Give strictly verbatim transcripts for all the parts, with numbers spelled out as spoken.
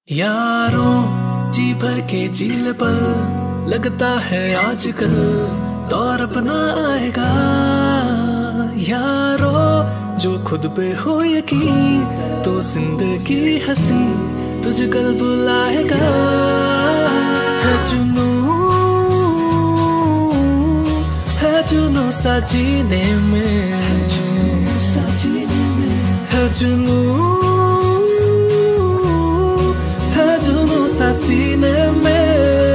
यारों जी भर के झील पल लगता है आजकल दौर अपना आएगा। यारों जो खुद पे हो यकीन तो जिंदगी हंसी तुझे कल बुलाएगा। है जुनू है जुनू सा जीने में, है जुनू सा जीने में, है जुनू सा सीने में।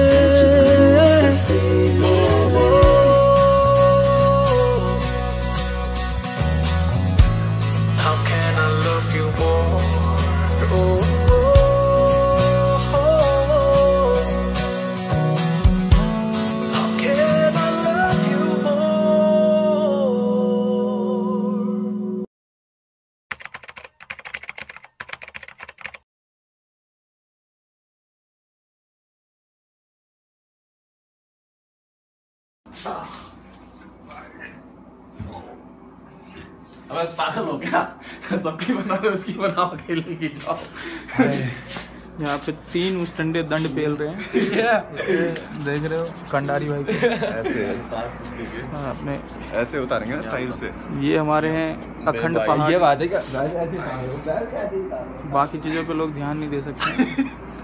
How can I love you more? Oh, how can I love you more? अब पागल हो गया, सबकी बना रहे उसकी बनाओ, अकेले की जाओ। यहाँ पे तीन उस्टंडे दंड पेल रहे हैं। देख रहे हो कंडारी भाई को। ऐसे हाँ, अपने ऐसे उतारेंगे ना स्टाइल से। ये हमारे हैं अखंड पहाड़। ये बात है क्या? बाकी चीजों पे लोग ध्यान नहीं दे सकते।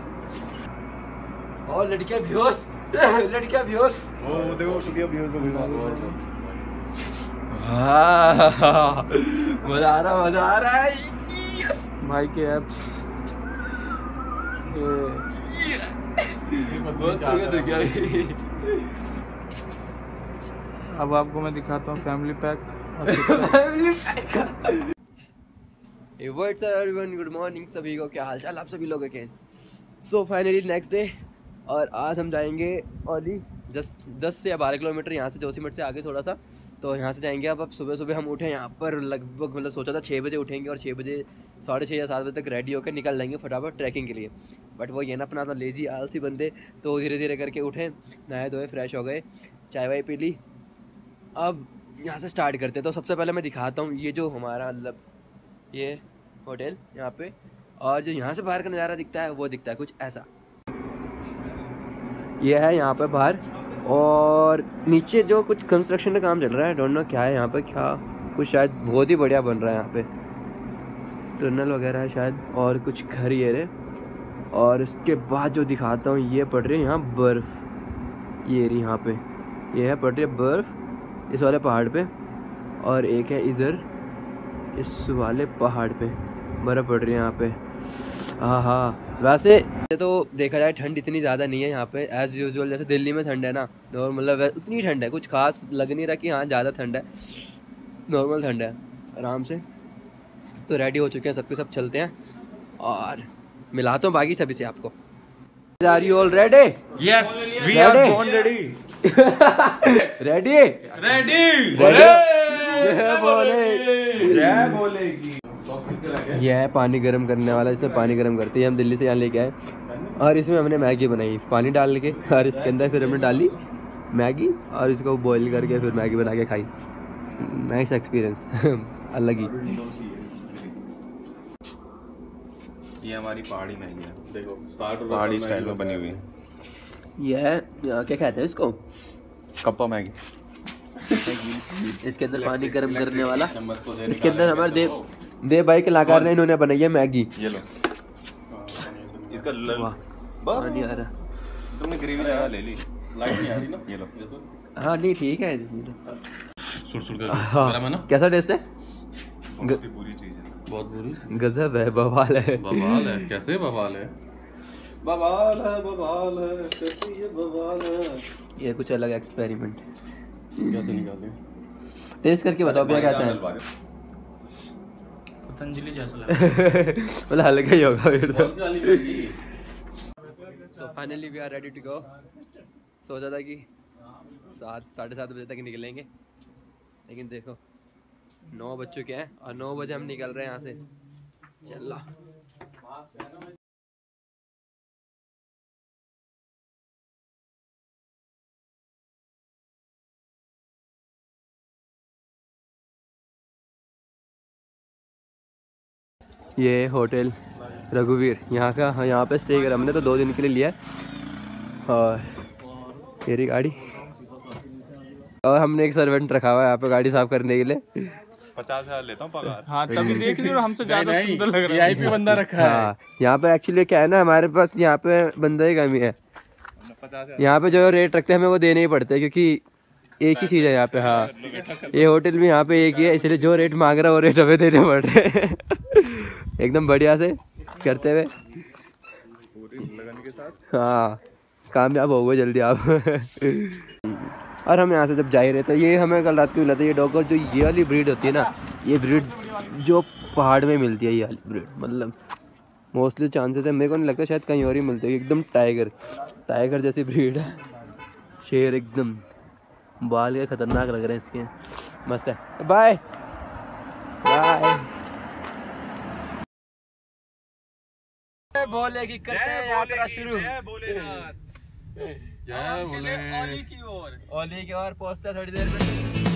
और लड़कियां बेहोश, लड़कियां बेहोश। वो देखो लड़कियां बेहोश हो गई। मजा आ रहा मजा आ रहा है। यस भाई के एप्स बहुत बढ़िया से क्या। अब आपको मैं दिखाता हूँ family pack. What's up everyone, good morning सभी को। क्या हाल चाल आप सभी लोगों के? सो फाइनली नेक्स्ट डे, और आज हम जाएंगे ओली जस्ट दस से या बारह किलोमीटर यहाँ से, जोशीमठ से आगे थोड़ा सा। तो यहाँ से जाएंगे। अब अब सुबह सुबह हम उठे यहाँ पर लगभग, मतलब सोचा था छः बजे उठेंगे और छः बजे साढ़े छः या सात बजे तक रेडी होकर निकल जाएंगे फटाफट ट्रैकिंग के लिए। बट वो ये ना अपना लेजी आलसी बंदे, तो धीरे धीरे करके उठे, नहाए धोए, फ्रेश हो गए, चाय वाय पी ली। अब यहाँ से स्टार्ट करते। तो सबसे पहले मैं दिखाता हूँ ये जो हमारा मतलब ये होटल यहाँ पे, और जो यहाँ से बाहर का नज़ारा दिखता है वो दिखता है कुछ ऐसा। ये है यहाँ पे बाहर, और नीचे जो कुछ कंस्ट्रक्शन का काम चल रहा है, डोंट नो क्या है यहाँ पे, क्या कुछ शायद बहुत ही बढ़िया बन रहा है यहाँ पे, टनल वगैरह है शायद, और कुछ घर ये रहे। और इसके बाद जो दिखाता हूँ, ये पड़ रही है यहाँ बर्फ़, ये रही यहाँ पे, ये है पड़ रही है बर्फ़ इस वाले पहाड़ पे, और एक है इधर इस वाले पहाड़ पे बर्फ़ पड़ रही है यहाँ पे। हाँ हाँ, वैसे तो देखा जाए ठंड इतनी ज़्यादा नहीं है यहाँ पे, एज़ यूजुअल जैसे दिल्ली में ठंड है ना, नॉर्मल, मतलब उतनी ठंड है, कुछ खास लग नहीं रहा कि हाँ ज़्यादा ठंड है, नॉर्मल ठंड है आराम से। तो रेडी हो चुके हैं सबके सब, चलते हैं और मिलाता हूँ बाकी सभी से आपको। Are you all ready? Yes, we are born ready. Ready ready जय बोले, जय बोलेगी। यह है पानी गर्म करने वाला, इसमें पानी गर्म करते हैं, हम दिल्ली से यहाँ लेके आए, और इसमें हमने मैगी बनाई पानी डाल के, और इसके अंदर फिर हमने डाली मैगी, और इसको बॉईल करके फिर मैगी बना के खाई। नाइस एक्सपीरियंस, अलग ही। ये हमारी पहाड़ी मैगी है, देखो पहाड़ी स्टाइल में बनी हुई है। यह है क्या कहते हैं इसको, कप्पा मैगी। इसके अंदर पानी गर्म करने वाला, इसके अंदर हमारे देव देव भाई के लाकार ने इन्होंने बनाई है मैगी। ये लो इसका पानी आ रहा, तुमने ग्रेवी लगा ले ली, लाइट नहीं आ रही ना, ये लो। हाँ नहीं ठीक है, सुर सुर कर गरम है ना। कैसा टेस्ट है? बहुत बुरी चीज है, बहुत बुरी, गजब है, बवाल है, बवाल है। कैसे बवाल है? बवाल है, बवाल है, कैसे ये बवाल है। ये कुछ अलग एक्सपेरिमेंट। कैसे निकाले? टेस्ट करके बताओ भैया कैसा है। पतंजलि जैसा लगा। मतलब हल्का ही होगा फिर तो। So finally we are ready to go. सोचा था कि सात साढ़े सात बजे तक निकलेंगे, लेकिन देखो नौ बज चुके हैं, और नौ बजे हम निकल रहे हैं यहाँ से। चलो ये होटल रघुवीर यहाँ का। हाँ, यहाँ पे स्टे करा हमने तो दो दिन के लिए लिया है। और मेरी गाड़ी, और हमने एक सर्वेंट रखा हुआ है यहाँ पे गाड़ी साफ करने के लिए। पचास हजार लेता हूँ पगार। हाँ तभी देख लियो हमसे ज्यादा सुंदर लग रहा है। बंदा रखा है। हाँ, यहाँ पे एक्चुअली क्या है ना, हमारे पास यहाँ पे बंदा की कमी है। यहाँ पे जो रेट रखते हैं हमें वो देने ही पड़ते हैं, क्योंकि एक ही चीज़ है यहाँ पे। हाँ, ये होटल भी यहाँ पे एक ही है, इसलिए जो रेट मांग रहा है वो रेट हमें देने पड़ रहे हैं। एकदम बढ़िया से करते हुए। हाँ, कामयाब हो गए जल्दी आप। और हम यहाँ से जब जा ही रहे थे, ये हमें कल रात को मिला था ये डॉग। जो ये वाली ब्रीड होती है ना, ये ब्रीड जो पहाड़ में मिलती है, ये वाली ब्रीड मतलब मोस्टली चांसेस है, मेरे को नहीं लगता शायद कहीं और ही मिलती है। एकदम टाइगर टाइगर जैसी ब्रीड है। शेर एकदम, बाल के खतरनाक लग रहे हैं इसके, मस्त है। Bye bye. बोले की करते हैं यात्रा शुरू। जय बोले ओली की ओर, ओली की ओर पहुंचते हैं थोड़ी देर में।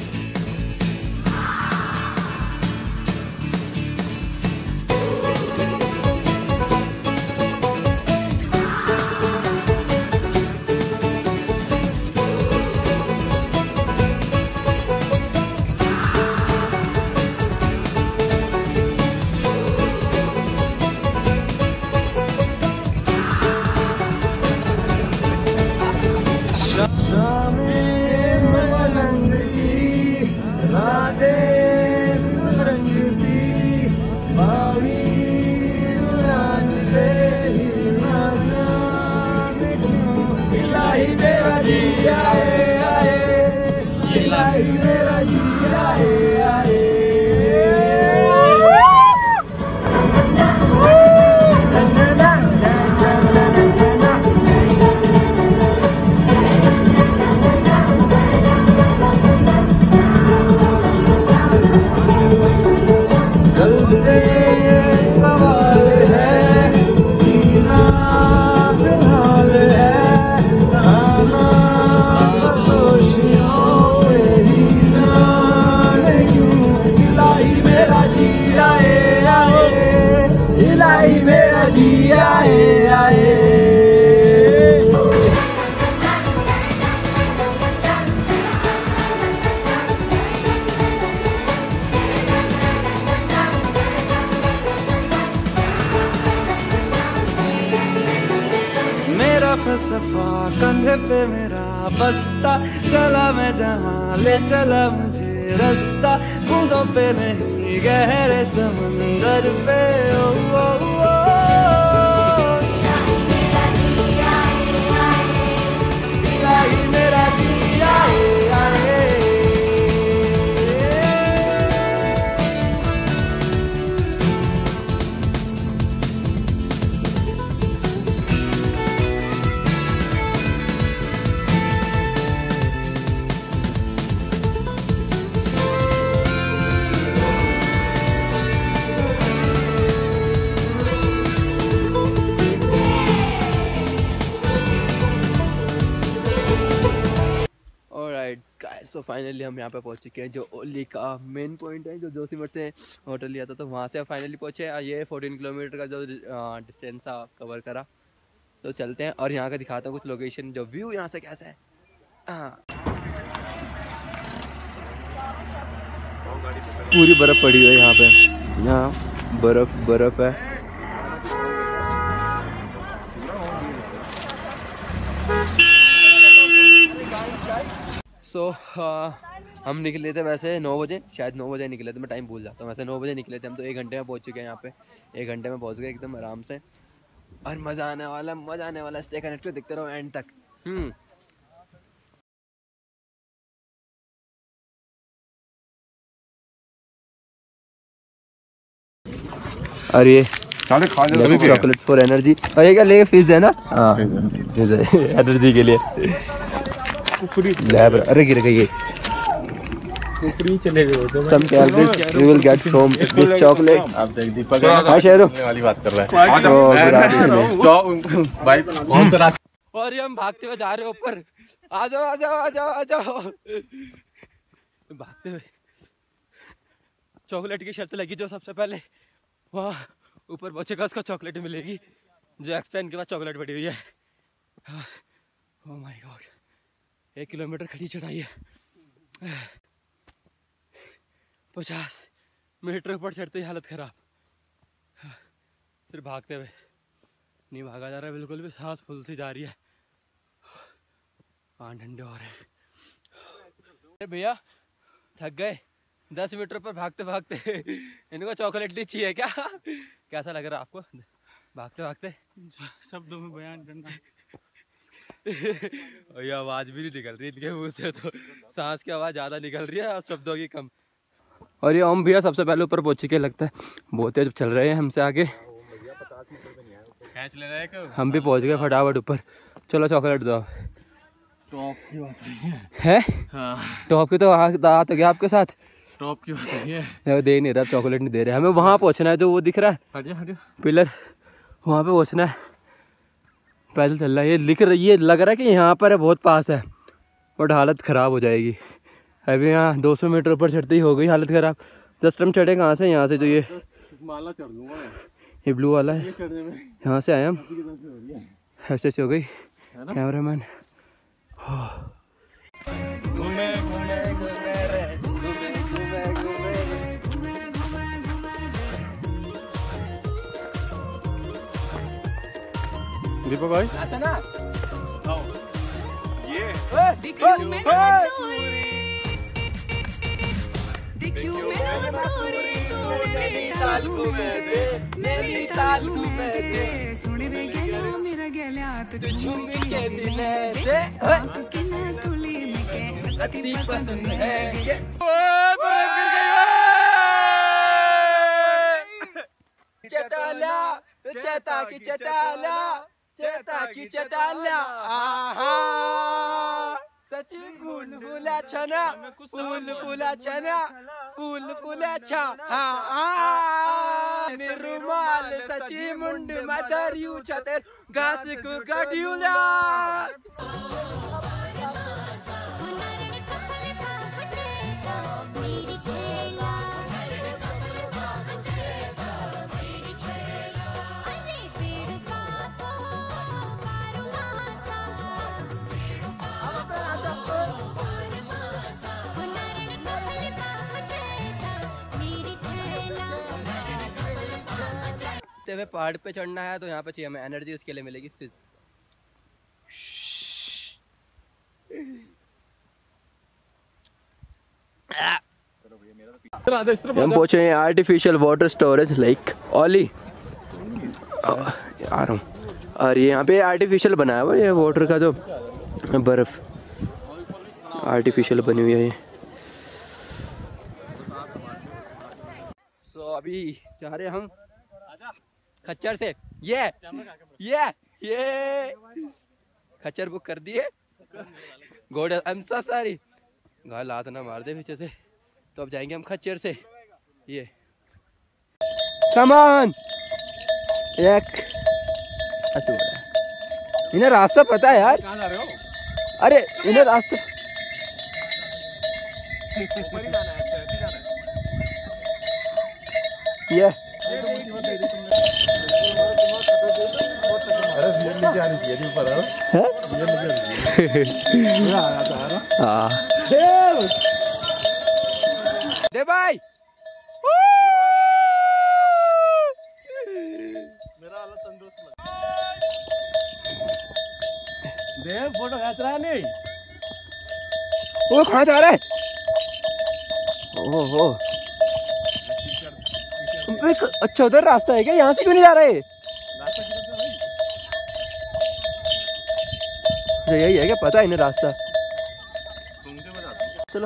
फलसफा कंधे पे मेरा बस्ता, चला मैं जहाँ ले चला मुझे रास्ता, बूंदों पे नहीं गहरे समंदर पे। ओ, ओ, ओ, इलाही मेरा जी आए आए। सो फाइनली हम यहाँ पे पहुँच चुके हैं, जो ओली का मेन पॉइंट है, जो जोशीमठ से होटल लिया था तो वहाँ से फाइनली पहुँचे। ये चौदह किलोमीटर का जो डिस्टेंस था कवर करा, तो चलते हैं और यहाँ का दिखाता हूँ कुछ लोकेशन, जो व्यू यहाँ से कैसा है। हाँ, पूरी बर्फ़ पड़ी हुई है यहाँ पे, यहाँ बर्फ़ बर्फ़ है। सो so, uh, हम निकले थे वैसे नौ बजे, शायद नौ बजे निकले थे, मैं टाइम भूल जाता हूँ। वैसे नौ बजे निकले थे हम, तो एक घंटे में पहुँच चुके हैं यहाँ पे। एक घंटे में पहुँच गए एकदम आराम से, और मज़ा आने वाला मज़ा आने वाला। स्टे कनेक्टेड, दिखते रहो एंड तक। हम्म और ये चॉकलेट्स फॉर एनर्जी, और ये क्या लेके फिज है ना? हाँ, फिज है एनर्जी के लिए। अरे गिर गई। चले गए Some calories you will get from this chocolates। आप देख दीपक हाँ शेरो वाली बात कर रहा है। भाई कौन सा रास्ता? और ये हम भागते हुए जा रहे हैं ऊपर। आ जाओ आ जाओ आ जाओ आ जाओ। भागते हुए चॉकलेट की शर्त लगी जो सबसे पहले वहाँ ऊपर पहुँचेगा उसको चॉकलेट मिलेगी, जो एक्स्ट्रा इनके पास चॉकलेट पड़ी हुई है। ओह माय गॉड, एक किलोमीटर खड़ी चढ़ाई है। पचास मीटर ऊपर चढ़ते ही हालत ख़राब, सिर्फ भागते हुए, नहीं भागा जा रहा है बिल्कुल भी, सांस फुल सी जा रही है, कान ठंडे हो रहे हैं। भैया थक गए दस मीटर पर भागते भागते, इनको चॉकलेट ली चाहिए क्या? कैसा लग रहा है आपको भागते भागते? शब्दों में बयान करना ये आवाज़ भी नहीं निकल रही इनके मुँह से, तो सांस की आवाज़ ज़्यादा निकल रही है और शब्दों की कम। और ये ओम भैया सबसे पहले ऊपर पहुँच के लगता है, बहुत तेज चल रहे हैं हमसे आगे, कैच ले रहे हैं। हम भी पहुँच गए फटाफट ऊपर। चलो चॉकलेट दो। टॉप की बात है, हाँ टॉप की तो आ तो गया आपके साथ, टॉप की बात है, दे नहीं रहा चॉकलेट, नहीं दे रहे हमें। वहाँ पहुँचना है जो वो दिख रहा है हटियो हटियो पिलर, वहाँ पे पहुँचना है, पैदल चल रहा है। ये लिख रहा, ये लग रहा है कि यहाँ पर है, बहुत पास है, बट हालत ख़राब हो जाएगी। अभी यहाँ दो सौ मीटर ऊपर चढ़ते ही हो गई हालत ख़राब। दस टम चढ़े कहाँ से? यहाँ से जो ये माला चढ़ लूँगा, ये ब्लू वाला है, यहाँ से आए हम, ऐसे ऐसे हो गई कैमरामैन। दीपक भाई ऐसा ना ये चेताला चेता की चेताला चेता की चेताला आहा सची फूल फूला छना फूल फूला छना फूल फूला छा हा निरुमाल सची मुंड मदरियू छतर घास को गडियूला। हमें पहाड़ पे चढ़ना है तो यहाँ पे चाहिए हमें एनर्जी, उसके लिए मिलेगी फिज। हम पहुंचे हैं artificial water storage like Auli आ रहा हूँ, और ये यहाँ पे आर्टिफिशियल बनाया हुआ ये वाटर का, जो बर्फ आर्टिफिशियल बनी हुई है ये। सो so, अभी जा रहे हम खच्चर से, ये ये ये खच्चर बुक कर दिए, गोड आई एम सो सॉरी, गाल हाथ ना मार दे पीछे से। तो अब जाएंगे हम खच्चर से। ये सामान एक ऐसे बोल रहा है, इन्हें रास्ता पता है यार। कहाँ जा रहे हो? अरे इन्हें रास्ता ये दे भाई मेरा हालत तंदुरुस्त लग दे, फोटो खींच रहा है नहीं? वो कहाँ जा रहा है? ओहो अच्छा उधर रास्ता है क्या? यहाँ से क्यों नहीं जा रहे? यही है क्या? पता है इन्हें रास्ता। चलो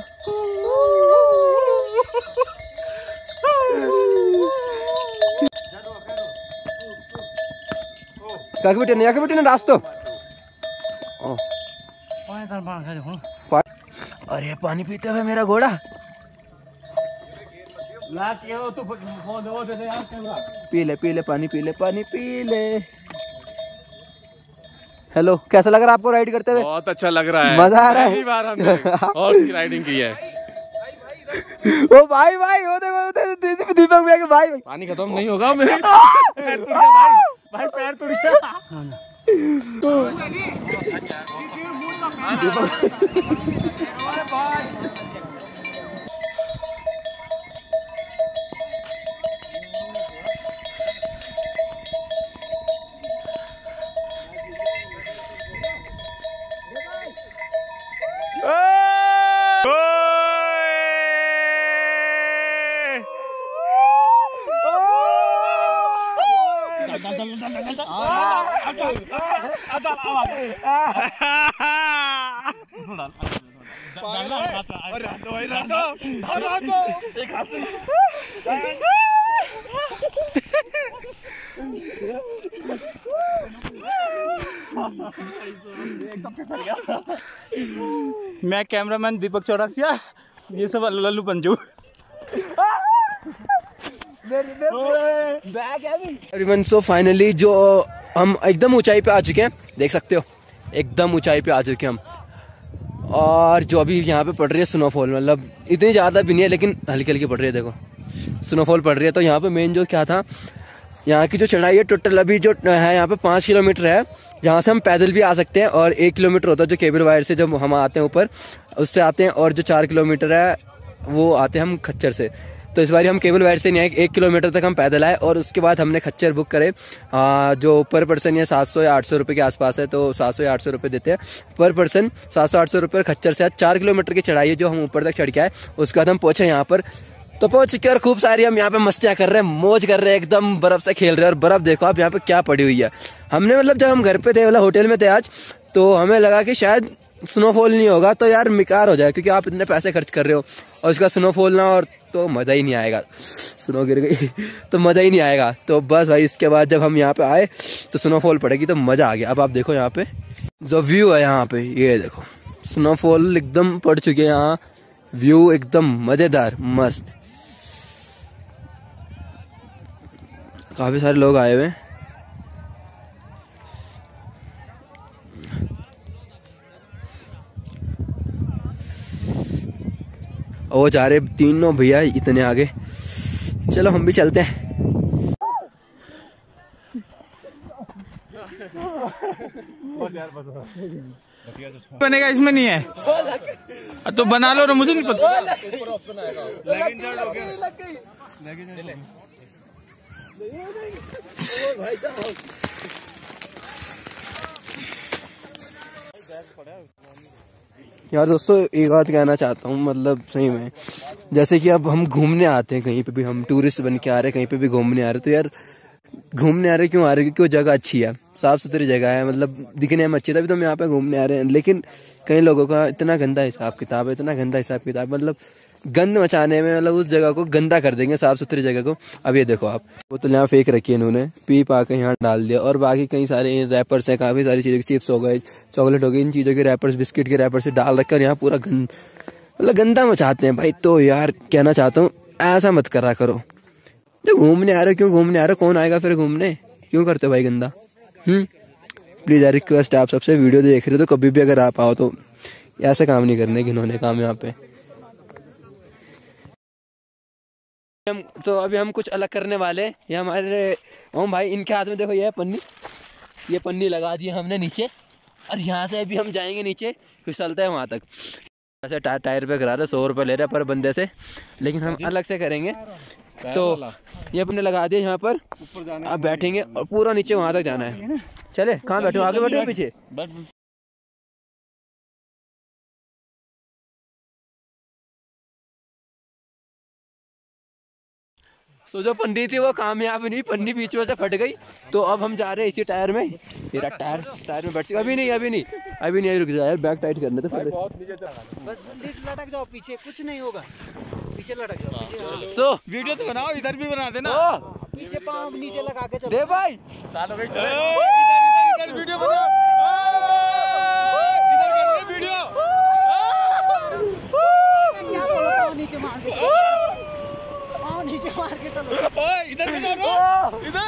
काके बेटे ने, बेटे ने रास्तो। अरे पानी पीते हुए मेरा घोड़ा। पी ले पी ले पानी पी ले पानी पी ले। हेलो, कैसा लग रहा है आपको राइड करते हुए? बहुत अच्छा लग रहा है, मजा आ रहा है। पहली बार हमने और उसकी राइडिंग की है। ओ भाई भाई वो देखो दीपक भैया के भाई पानी खत्म नहीं होगा मेरे पैर टूट गया भाई भाई पैर टूट गया मैं कैमरामैन दीपक चौरसिया, ये सब लल्लू पंजू। सो फाइनली जो हम एकदम ऊंचाई पे आ चुके हैं, देख सकते हो एकदम ऊंचाई पे आ चुके हैं हम। और जो अभी यहाँ पे पड़ रही है स्नोफॉल, मतलब इतनी ज़्यादा भी नहीं है लेकिन हल्की हल्की पड़ रही है। देखो स्नोफॉल पड़ रही है। तो यहाँ पे मेन जो क्या था, यहाँ की जो चढ़ाई है टोटल अभी जो है यहाँ पे पाँच किलोमीटर है, जहाँ से हम पैदल भी आ सकते हैं। और एक किलोमीटर होता है जो केबल वायर से जब हम आते हैं ऊपर उससे आते हैं। और जो चार किलोमीटर है वो आते हैं हम खच्चर से। तो इस बार हम केबल वायर से नहीं आए, एक किलोमीटर तक हम पैदल आए। और उसके बाद हमने खच्चर बुक करे, आ, जो पर पर्सन ये सात सौ या आठ सौ रुपये के आसपास है। तो सात सौ या आठ सौ रुपये देते हैं पर पर्सन। सात सौ आठ सौ रुपये खच्चर से चार किलोमीटर की चढ़ाई है जो हम ऊपर तक चढ़ के आए। उसके बाद हम पहुंचे यहाँ पर, तो पहुंच चुके और खूब सारी हम यहाँ पे मस्तियाँ कर रहे हैं, मौज कर रहे हैं, एकदम बर्फ से खेल रहे हैं। और बर्फ देखो आप यहाँ पे क्या पड़ी हुई है। हमने मतलब जब हम घर पे थे, मतलब होटल में थे आज, तो हमें लगा कि शायद स्नोफॉल नहीं होगा तो यार बेकार हो जाए, क्योंकि आप इतने पैसे खर्च कर रहे हो और उसका स्नोफॉल ना और तो मजा ही नहीं आएगा। स्नो गिर गई तो मजा ही नहीं आएगा। तो बस भाई इसके बाद जब हम यहाँ पे आए तो स्नोफॉल पड़ेगी तो मजा आ गया। अब आप देखो यहाँ पे जो व्यू है, यहाँ पे ये देखो स्नोफॉल एकदम पड़ चुकी है। यहाँ व्यू एकदम मजेदार मस्त। काफी सारे लोग आए हुए हैं। वो जा रहे तीनों भैया इतने आगे। चलो हम भी चलते हैं। बनेगा इसमें नहीं है तो बना लो ना, मुझे नहीं पता। यार दोस्तों एक बात कहना चाहता हूँ, मतलब सही में जैसे कि अब हम घूमने आते हैं, कहीं पे भी हम टूरिस्ट बन के आ रहे हैं, कहीं पे भी घूमने आ रहे हैं, तो यार घूमने आ रहे क्यों आ रहे हैं? क्योंकि वो जगह अच्छी है, साफ सुथरी जगह है, मतलब दिखने में अच्छी है, तभी तो हम यहाँ पे घूमने आ रहे हैं। लेकिन कई लोगों का इतना गंदा हिसाब किताब है, इतना गंदा हिसाब किताब, मतलब गंद मचाने में, मतलब उस जगह को गंदा कर देंगे, साफ सुथरी जगह को। अब ये देखो आप बोतल यहाँ फेंक रखी है इन्होंने, पी पा के यहाँ डाल दिया। और बाकी कई सारे रैपर्स हैं, काफी सारी चीजों, चिप्स हो गए, चॉकलेट हो गई, इन चीजों के रैपर्स, बिस्किट के रैपर्स डाल रखे और यहाँ पूरा गंद मतलब गंदा मचाते हैं भाई। तो यार कहना चाहता हूँ ऐसा मत करा करो। जो घूमने आ रहे हो, क्यों घूमने आ रहे हो? कौन आएगा फिर घूमने? क्यों करते हो भाई गंदा? हम्म प्लीज यार रिक्वेस्ट है आप सबसे, वीडियो देख रहे हो तो कभी भी अगर आप आओ तो ऐसे काम नहीं करने, घिनौने काम यहाँ पे। हम तो अभी हम कुछ अलग करने वाले। ये हमारे ओम भाई, इनके हाथ में देखो ये पन्नी, ये पन्नी लगा दी हमने नीचे। और यहाँ से अभी हम जाएंगे नीचे, फिसलते हैं वहाँ तक। ऐसे टा, टायर पे करा रहे, सौ रुपये ले रहे पर बंदे से, लेकिन हम अलग से करेंगे। तो ये अपने लगा दिए यहाँ पर, अब बैठेंगे और पूरा नीचे वहाँ तक जाना है। चले कहाँ बैठो? आगे बैठो पीछे? तो जो पन्नी थी वो कामयाब नहीं, पन्नी बीच में से फट गई। तो अब हम जा रहे हैं इसी टायर में। तेरा टायर टायर में बैठ चुका। अभी नहीं अभी नहीं अभी नहीं रुक जा यार, बैक टाइट करने तो पहले। बस लटक जाओ पीछे, कुछ नहीं होगा, पीछे लटक जाओ पीछे। सो वीडियो तो बनाओ, इधर भी बना देना, पीछे पाँव नीचे लगा के चलो। दे भाई स्टार्ट हो गई, चलो इधर इधर वीडियो बनाओ, इधर कर रहे वीडियो। क्या बोलो, पाँव नीचे मार के चलो, पाँव नीचे मार के चलो। ओए इधर भी मारो, इधर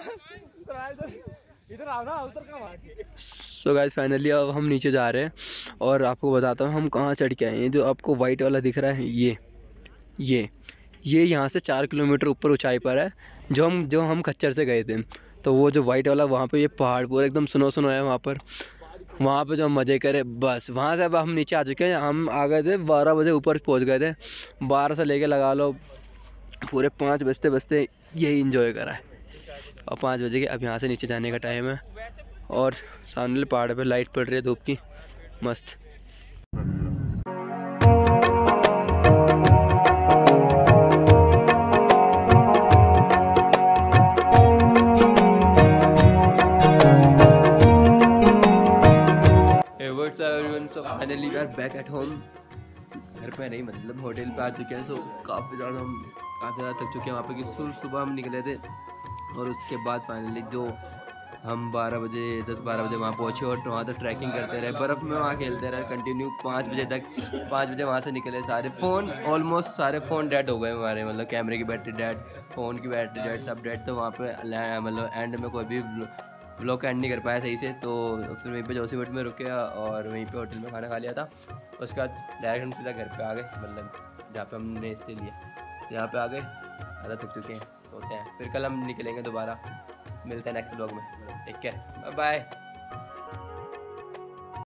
सो गाइस फाइनली अब हम नीचे जा रहे हैं और आपको बताता हूँ हम कहाँ चढ़ के आए हैं। जो आपको वाइट वाला दिख रहा है ये ये ये यहाँ से चार किलोमीटर ऊपर ऊंचाई पर है। जो हम जो हम खच्चर से गए थे, तो वो जो वाइट वाला वहाँ पे ये पहाड़ पूरा एकदम सुनो सुनो है वहाँ पर। वहाँ पे जो हम मज़े करे बस। वहाँ से अब हम नीचे आ चुके हैं। हम आ गए थे बारह बजे ऊपर पहुँच गए थे। बारह से लेके लगा लो पूरे पाँच बजते बजते यही इंजॉय करा है। और पाँच बजे के अब यहाँ से नीचे जाने का टाइम है और सामने पहाड़ पे लाइट पड़ रही है धूप की मस्त। So finally we are back at home. घर पे नहीं मतलब होटल पे आ चुके हैं। सो काफ़ी ज़्यादा हम काफ़ी ज़्यादा थक चुके हैं वहाँ पे कि सुबह सुबह हम निकले थे और उसके बाद फाइनली जो हम बारह बजे दस बारह बजे वहाँ पहुँचे और वहाँ तो ट्रैकिंग करते रहे, बर्फ़ में वहाँ खेलते रहे कंटिन्यू पाँच बजे तक। पाँच बजे वहाँ से निकले, सारे फ़ोन ऑलमोस्ट सारे फ़ोन डेड हो गए हमारे, मतलब कैमरे की बैटरी डेड, फ़ोन की बैटरी डेड, सब डेड। तो वहाँ पे मतलब एंड में कोई भी ब्लॉग एंड नहीं कर पाया सही से। तो फिर वहीं पे जोशीमठ में रुके और वहीं पे होटल में खाना खा लिया था। उसके बाद डायरेक्ट हम सीधा घर पे आ गए, मतलब जहाँ पे हमने स्टे लिया यहाँ पे आ गए। ज़्यादा थक चुके हैं, सोते हैं फिर कल हम निकलेंगे दोबारा। मिलते हैं नेक्स्ट ब्लॉग में। Take care, bye bye.